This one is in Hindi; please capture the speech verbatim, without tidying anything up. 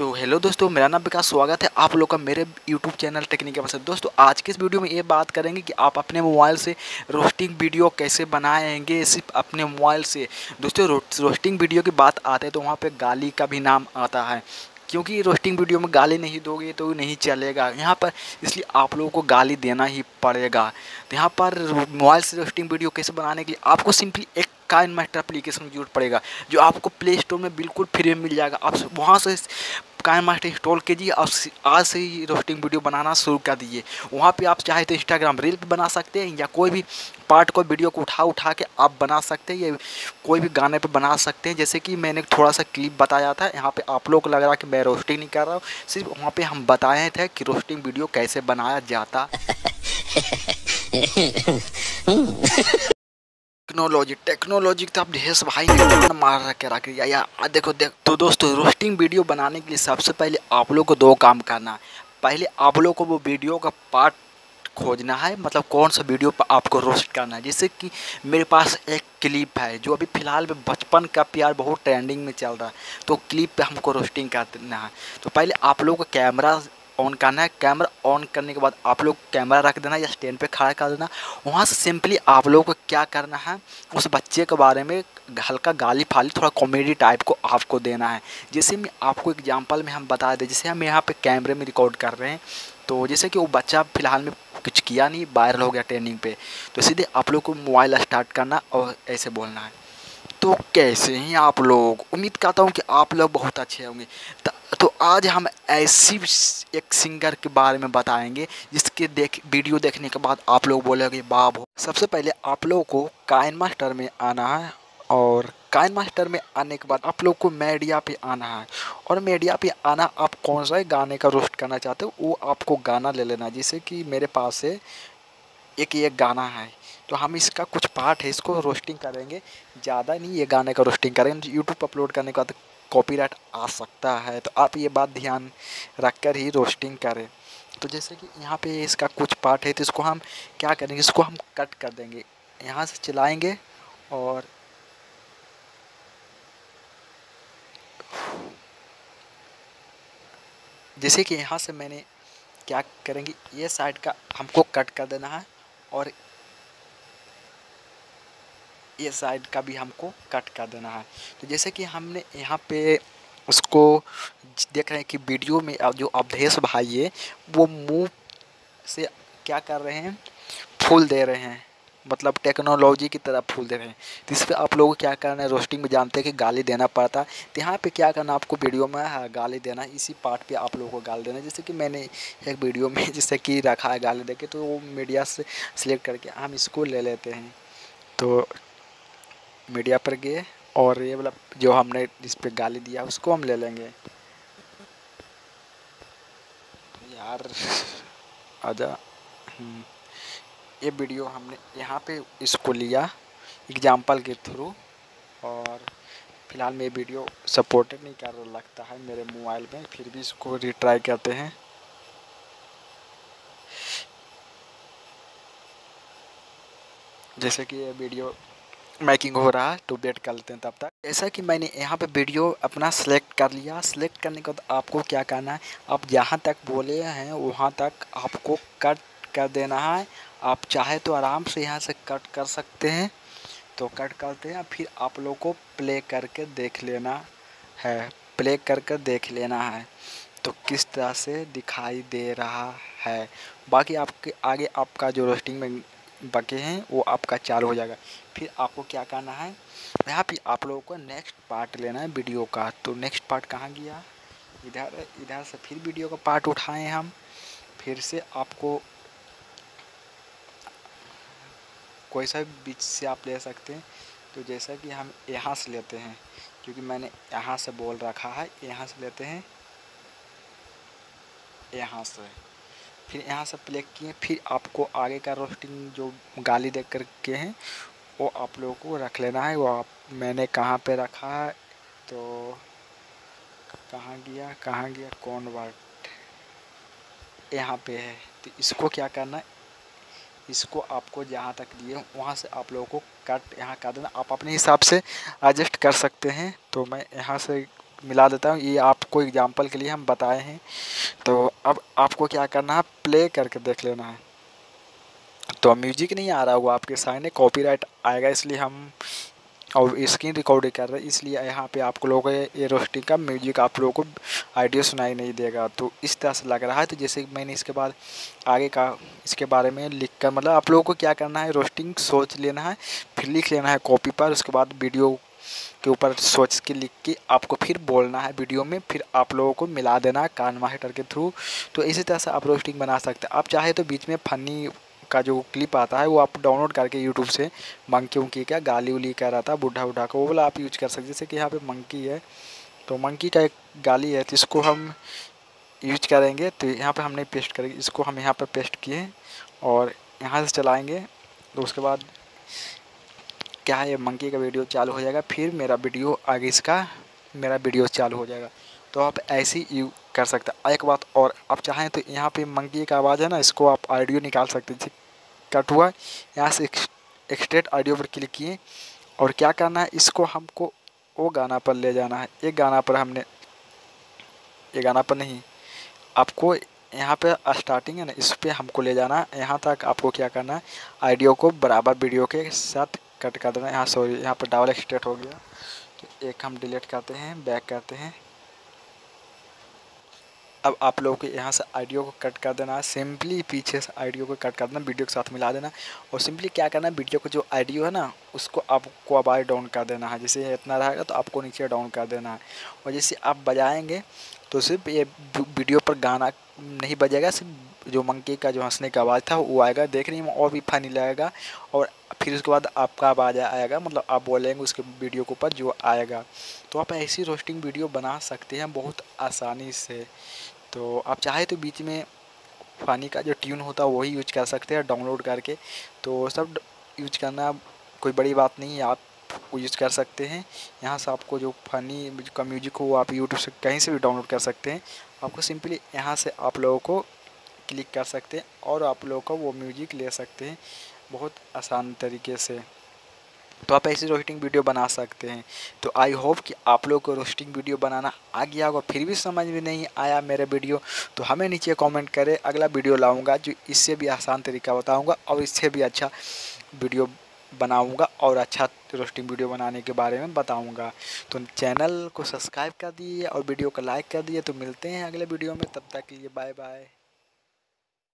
तो हेलो दोस्तों, मेरा नाम विकास। स्वागत है आप लोग का मेरे यूट्यूब चैनल टेक्निक के पास। दोस्तों, आज के इस वीडियो में ये बात करेंगे कि आप अपने मोबाइल से रोस्टिंग वीडियो कैसे बनाएंगे सिर्फ अपने मोबाइल से। दोस्तों, रोस्टिंग वीडियो की बात आते हैं तो वहाँ पे गाली का भी नाम आता है, क्योंकि रोस्टिंग वीडियो में गाली नहीं दोगे तो नहीं चलेगा यहाँ पर, इसलिए आप लोगों को गाली देना ही पड़ेगा। तो यहाँ पर मोबाइल से रोस्टिंग वीडियो कैसे बनाने के लिए आपको सिंपली एक काइन मास्टर एप्लीकेशन की जरूरत पड़ेगा, जो आपको प्ले स्टोर में बिल्कुल फ्री में मिल जाएगा। आप वहाँ से काइन मास्टर इंस्टॉल कीजिए और आज से ही रोस्टिंग वीडियो बनाना शुरू कर दीजिए। वहाँ पे आप चाहे तो इंस्टाग्राम रील पे बना सकते हैं, या कोई भी पार्ट को वीडियो को उठा उठा के आप बना सकते हैं, या कोई भी गाने पे बना सकते हैं। जैसे कि मैंने थोड़ा सा क्लिप बताया था, यहाँ पे आप लोग को लग रहा है कि मैं रोस्टिंग नहीं कर रहा हूँ, सिर्फ वहाँ पे हम बताए थे कि रोस्टिंग वीडियो कैसे बनाया जाता। टेक्नोलॉजी टेक्नोलॉजी तो आप ढेर भाई ने मार रखे रख दिया यार। देखो देख तो दोस्तों, रोस्टिंग वीडियो बनाने के लिए सबसे पहले आप लोग को दो काम करना है। पहले आप लोग को वो वीडियो का पार्ट खोजना है, मतलब कौन सा वीडियो पर आपको रोस्ट करना है। जैसे कि मेरे पास एक क्लिप है जो अभी फ़िलहाल में बचपन का प्यार बहुत ट्रेंडिंग में चल रहा है, तो क्लिप पे हमको रोस्टिंग करना है। तो पहले आप लोग को कैमरा ऑन करना है। कैमरा ऑन करने के बाद आप लोग कैमरा रख देना या स्टैंड पे खड़ा कर देना। वहाँ से सिंपली आप लोगों को क्या करना है, उस बच्चे के बारे में हल्का गाली फाली थोड़ा कॉमेडी टाइप को आपको देना है। जैसे मैं आपको एग्जांपल में हम बता दें, जैसे हम यहाँ पे कैमरे में रिकॉर्ड कर रहे हैं, तो जैसे कि वो बच्चा फ़िलहाल में कुछ किया नहीं, वायरल हो गया ट्रेंडिंग पे, तो सीधे आप लोग को मोबाइल स्टार्ट करना और ऐसे बोलना है। तो कैसे हैं आप लोग? उम्मीद करता हूँ कि आप लोग बहुत अच्छे होंगे। तो आज हम ऐसी एक सिंगर के बारे में बताएंगे जिसके देख वीडियो देखने के बाद आप लोग बोलेंगे वाह। सबसे पहले आप लोगों को काइन मास्टर में आना है, और काइन मास्टर में आने के बाद आप लोग को मीडिया पे आना है, और मीडिया पे आना आप कौन सा गाने का रोस्ट करना चाहते हो वो आपको गाना ले लेना। जैसे कि मेरे पास से एक ये गाना है, तो हम इसका कुछ पार्ट है इसको रोस्टिंग करेंगे, ज़्यादा नहीं, ये गाने का रोस्टिंग करेंगे। यूट्यूब अपलोड करने के बाद कॉपीराइट आ सकता है, तो आप ये बात ध्यान रख कर ही रोस्टिंग करें। तो जैसे कि यहाँ पे इसका कुछ पार्ट है, तो इसको हम क्या करेंगे, इसको हम कट कर देंगे, यहाँ से चलाएंगे और जैसे कि यहाँ से मैंने क्या करेंगे, ये साइड का हमको कट कर देना है, और ये साइड का भी हमको कट कर देना है। तो जैसे कि हमने यहाँ पे उसको देख रहे हैं कि वीडियो में जो अवधेश भाई है वो मुंह से क्या कर रहे हैं, फूल दे रहे हैं, मतलब टेक्नोलॉजी की तरह फूल दे रहे हैं। तो इस पर आप लोगों को क्या करना है, रोस्टिंग में जानते हैं कि गाली देना पड़ता है, तो यहाँ पे क्या करना आपको वीडियो में हाँ, गाली देना, इसी पार्ट पे आप लोगों को गाली देना। जैसे कि मैंने एक वीडियो में जैसे कि रखा है गाली दे के, तो वो मीडिया से सिलेक्ट करके हम इसको ले लेते हैं। तो मीडिया पर गए और ये वाला जो हमने जिस पे गाली दिया उसको हम ले लेंगे। यार आजा, ये वीडियो हमने यहाँ पे इसको लिया एग्जाम्पल के थ्रू, और फिलहाल में ये वीडियो सपोर्टेड नहीं कर रहा लगता है मेरे मोबाइल में, फिर भी इसको रिट्राई करते हैं। जैसे कि ये वीडियो मेकिंग हो रहा है, तो वेट कर लेते हैं तब तक। जैसा कि मैंने यहाँ पे वीडियो अपना सेलेक्ट कर लिया, सेलेक्ट करने के बाद आपको क्या करना है, आप जहाँ तक बोले हैं वहाँ तक आपको कट कर देना है। आप चाहे तो आराम से यहाँ से कट कर सकते हैं, तो कट करते हैं। फिर आप लोग को प्ले करके देख लेना है, प्ले करके देख लेना है तो किस तरह से दिखाई दे रहा है। बाकी आपके आगे आपका जो रोस्टिंग में बके हैं वो आपका चालू हो जाएगा। फिर आपको क्या करना है, यहाँ पे आप लोगों को नेक्स्ट पार्ट लेना है वीडियो का। तो नेक्स्ट पार्ट कहाँ गया, इधर इधर से फिर वीडियो का पार्ट उठाएं हम, फिर से आपको कोई सा भी बीच से आप ले सकते हैं। तो जैसा कि हम यहाँ से लेते हैं, क्योंकि मैंने यहाँ से बोल रखा है, यहाँ से लेते हैं, यहाँ से फिर यहाँ से प्ले किए। फिर आपको आगे का रोस्टिंग जो गाली दे कर के हैं वो आप लोगों को रख लेना है। वो आप मैंने कहाँ पे रखा है, तो कहाँ गया कहाँ गया कौन वर्ड, यहाँ पे है। तो इसको क्या करना है, इसको आपको जहाँ तक दिए वहाँ से आप लोगों को कट यहाँ कर देना। आप अपने हिसाब से एडजस्ट कर सकते हैं। तो मैं यहाँ से मिला देता हूँ, ये आपको एग्जांपल के लिए हम बताए हैं। तो अब आपको क्या करना है, प्ले करके देख लेना है। तो म्यूजिक नहीं आ रहा होगा आपके सामने, कॉपीराइट आएगा, इसलिए हम और स्क्रीन रिकॉर्डिंग कर रहे हैं, इसलिए यहाँ पे आप लोगों को ये रोस्टिंग का म्यूजिक आप लोगों को ऑडियो सुनाई नहीं देगा। तो इस तरह से लग रहा है। तो जैसे मैंने इसके बाद आगे का इसके बारे में लिख कर, मतलब आप लोगों को क्या करना है, रोस्टिंग सोच लेना है, फिर लिख लेना है कॉपी पर, उसके बाद वीडियो के ऊपर सोच के लिख के आपको फिर बोलना है वीडियो में, फिर आप लोगों को मिला देना है कान मास्टर के थ्रू। तो इसी तरह से आप रोस्टिंग बना सकते हैं। आप चाहे तो बीच में फनी का जो क्लिप आता है वो आप डाउनलोड करके यूट्यूब से, मंकी उंकी का गाली उली कह रहा था बुढ़ा उढ़ा को, वो वाला आप यूज कर सकते। जैसे कि यहाँ पे मंकी है, तो मंकी का एक गाली है, तो इसको हम यूज करेंगे। तो यहाँ पे हमने पेस्ट करेंगे, इसको हम यहाँ पर पेस्ट किए और यहाँ से चलाएँगे। तो उसके बाद क्या है, ये मंकी का वीडियो चालू हो जाएगा, फिर मेरा वीडियो आगे इसका मेरा वीडियो चालू हो जाएगा। तो आप ऐसे ही यू कर सकते हैं। एक बात और, आप चाहें तो यहाँ पे मंकी का आवाज़ है ना, इसको आप ऑडियो निकाल सकते हैं। कट हुआ, यहाँ से एक्सट्रेट ऑडियो पर क्लिक किए और क्या करना है, इसको हमको वो गाना पर ले जाना है। एक गाना पर हमने ये गाना पर नहीं, आपको यहाँ पे स्टार्टिंग है ना, इस पर हमको ले जाना है। यहाँ तक आपको क्या करना है, ऑडियो को बराबर वीडियो के साथ कट कर देना है। यहाँ सॉरी, यहाँ पर डबल एक्सट्रेट हो गया, तो एक हम डिलीट करते हैं, बैक करते हैं। अब आप लोगों को यहाँ से ऑडियो को कट कर देना है, सिंपली पीछे से ऑडियो को कट कर देना, वीडियो के साथ मिला देना। और सिंपली क्या करना है, वीडियो का जो ऑडियो है ना, उसको आपको आवाज़ डाउन कर देना है। जैसे इतना रहेगा तो आपको नीचे डाउन कर देना है। और जैसे आप बजाएंगे तो सिर्फ ये वीडियो पर गाना नहीं बजेगा, सिर्फ जो मंकी का जो हंसने का आवाज़ था वो आएगा, देखने में और भी फनी लगेगा। और फिर उसके बाद आपका आवाज़ आएगा, मतलब आप बोलेंगे उसके वीडियो के ऊपर जो आएगा। तो आप ऐसी रोस्टिंग वीडियो बना सकते हैं बहुत आसानी से। तो आप चाहे तो बीच में फ़नी का जो ट्यून होता है वही यूज कर सकते हैं डाउनलोड करके। तो सब यूज करना कोई बड़ी बात नहीं है, आप यूज कर सकते हैं। यहाँ से आपको जो फ़नी का म्यूजिक हो वो आप यूट्यूब से कहीं से भी डाउनलोड कर सकते हैं। आपको सिंपली यहाँ से आप लोगों को क्लिक कर सकते हैं और आप लोगों को वो म्यूजिक ले सकते हैं बहुत आसान तरीके से। तो आप ऐसी रोस्टिंग वीडियो बना सकते हैं। तो आई होप कि आप लोग को रोस्टिंग वीडियो बनाना आ गया होगा। फिर भी समझ में नहीं आया मेरा वीडियो तो हमें नीचे कमेंट करें, अगला वीडियो लाऊंगा जो इससे भी आसान तरीका बताऊंगा और इससे भी अच्छा वीडियो बनाऊंगा और अच्छा रोस्टिंग वीडियो बनाने के बारे में बताऊंगा। तो चैनल को सब्सक्राइब कर दिए और वीडियो को लाइक कर दिए। तो मिलते हैं अगले वीडियो में, तब तक के लिए बाय बाय।